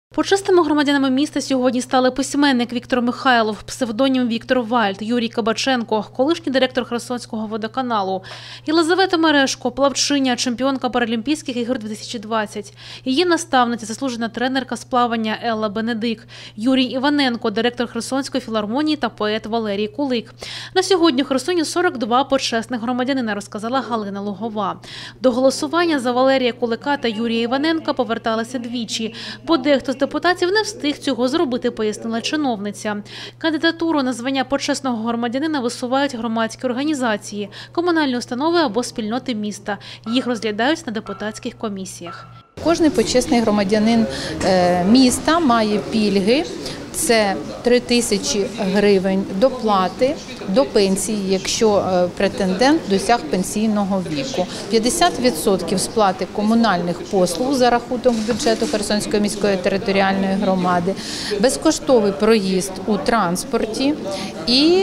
Почесними громадянами міста сьогодні стали письменник Віктор Михайлов, псевдонім Віктор Вальд, Юрій Кабаченко, колишній директор Херсонського водоканалу, Єлизавета Мережко, плавчиня, чемпіонка Паралімпійських ігор 2020, її наставниця, заслужена тренерка з плавання Елла Бенедик, Юрій Іваненко, директор Херсонської філармонії та поет Валерій Кулик. На сьогодні в Херсоні 42 почесних громадянина, розказала Галина Лугова. До голосування за Валерія Кулика та Юрія Іваненка поверталися двічі, бо дехто з депутатів не встиг цього зробити, пояснила чиновниця. Кандидатуру на звання почесного громадянина висувають громадські організації, комунальні установи або спільноти міста. Їх розглядають на депутатських комісіях. Кожний почесний громадянин міста має пільги. Це 3 тисячі гривень доплати до пенсії, якщо претендент досяг пенсійного віку. 50% сплати комунальних послуг за рахунок бюджету Херсонської міської територіальної громади, безкоштовний проїзд у транспорті і,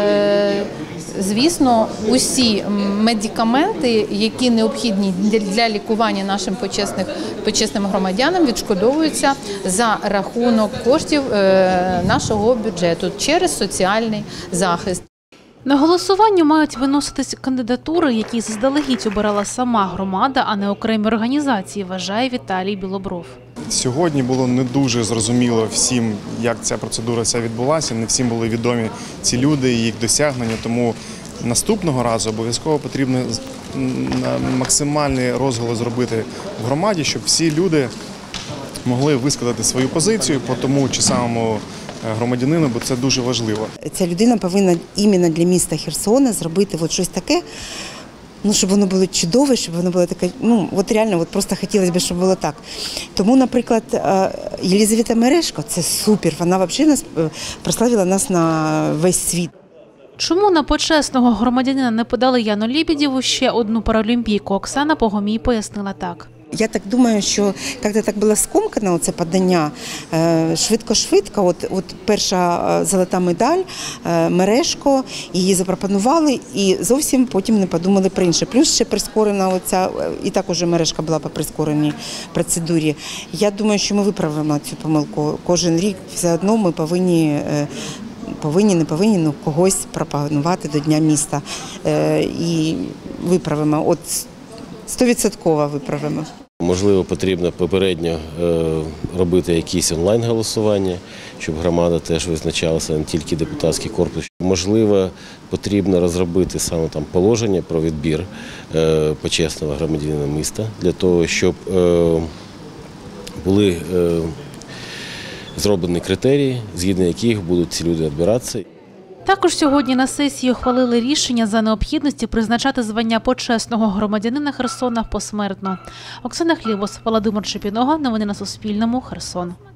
звісно, усі медикаменти, які необхідні для лікування нашим почесним громадянам, відшкодовуються за рахунок коштів нашого бюджету через соціальний захист. На голосування мають виноситись кандидатури, які заздалегідь обирала сама громада, а не окремі організації, вважає Віталій Білобров. Сьогодні було не дуже зрозуміло всім, як ця процедура відбулася, не всім були відомі ці люди і їх досягнення, тому наступного разу обов'язково потрібно максимальний розголос зробити в громаді, щоб всі люди могли висказати свою позицію по тому чи самому громадянину, бо це дуже важливо. Ця людина повинна іменно для міста Херсона зробити щось таке, щоб воно було чудове, щоб воно було таке, реально, просто хотілося б, щоб було так. Тому, наприклад, Єлизавета Мережко – це супер, вона взагалі прославила нас на весь світ. Чому на почесного громадянина не подали Яну Лебедєву, ще одну паралімпійку, Оксана Погомій пояснила так. Я так думаю, що коли так було скомкано це подання, швидко-швидко, от перша золота медаль, Мережко, її запропонували і зовсім потім не подумали про інше. Плюс ще прискорена оця, і так уже Мережка була по прискореній процедурі. Я думаю, що ми виправимо цю помилку. Кожен рік все одно ми повинні, когось пропонувати до Дня міста. І виправимо, 100% виправимо. Можливо, потрібно попередньо робити якісь онлайн-голосування, щоб громада теж визначалася, не тільки депутатський корпус. Можливо, потрібно розробити саме там положення про відбір почесного громадянина міста, для того, щоб були зроблені критерії, згідно яких будуть ці люди відбиратися. Також сьогодні на сесії ухвалили рішення за необхідності призначати звання почесного громадянина Херсона посмертно. Оксана Хлібос, Володимир Шепінога. Новини на Суспільному. Херсон.